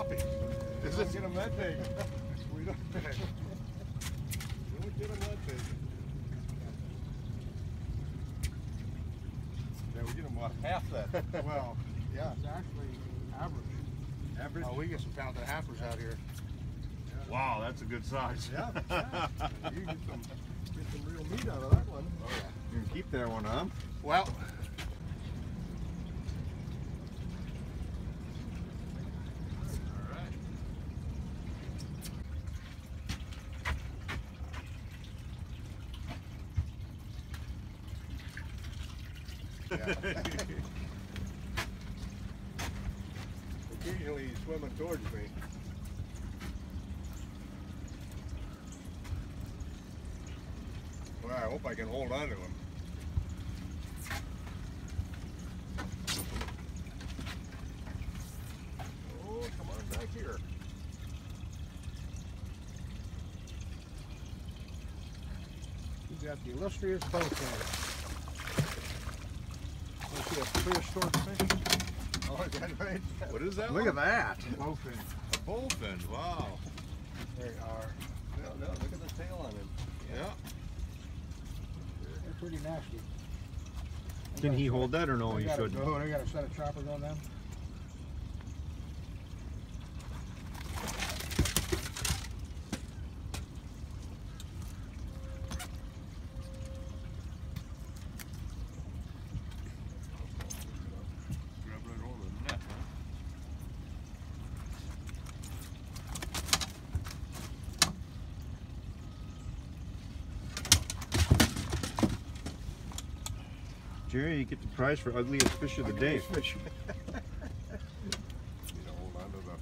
coffee. Is it? Get them that big. We don't get them that big. Yeah, we get them about half that. Well, yeah, it's actually average. Average? Oh, we get some pound and a halfers out here. Yeah. Wow, that's a good size. Yeah. You get some real meat out of that one. Oh yeah. You can keep that one, huh? Well. Occasionally he's swimming towards me. Well, I hope I can hold on to him. Oh, come on back here. You got the illustrious bowfin. Want to see a prehistoric fish? Oh, is that right? What is that? Look at that. Bowfin. A bullfin. Wow. They are. No, look at the tail on him. Yeah. They're pretty nasty. Can he hold that or no? They You got shouldn't. No, they got a set of choppers on them. Grab right over the net, huh? Jerry, you get the prize for ugliest fish of the day. Fish. You know, hold on to the.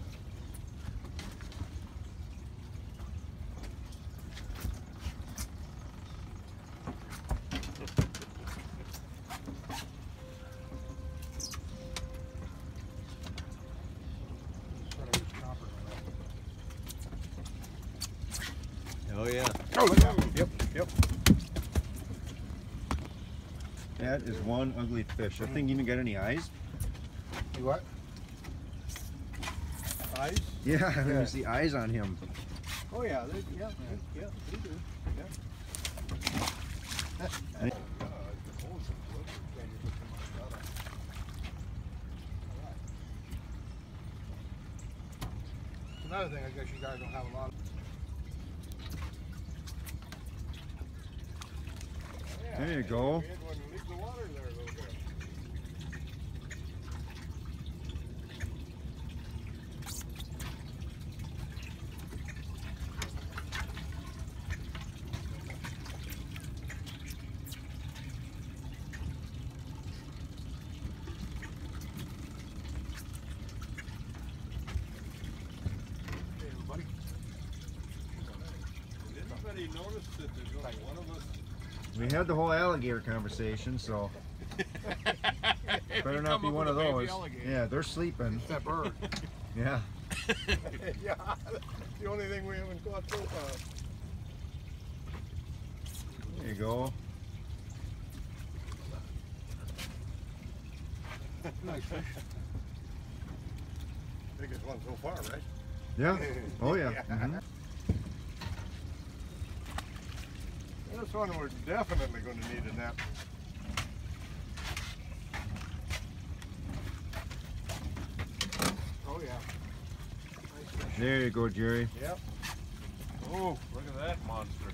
Set of these choppers on them. Oh yeah. Oh, look out. Yep, yep. That is one ugly fish. That thing even got any eyes? You what? Eyes? Yeah, I Yeah. you see eyes on him. Oh yeah, they do. Yeah. Yeah. And- Another thing, I guess you guys don't have a lot of. There you go. We had one leave the water there a little bit. Hey, everybody. Did anybody notice that there's only one of us? We had the whole alligator conversation, so better not be one of those. Yeah, they're sleeping. That bird. Yeah. Yeah, that's the only thing we haven't caught so far. There you go. Nice fish. Biggest one so far, right? Yeah. Oh yeah. Mhm. This one we're definitely going to need a nap. Oh yeah. Nice fish. There you go, Jerry. Yep. Oh, look at that monster.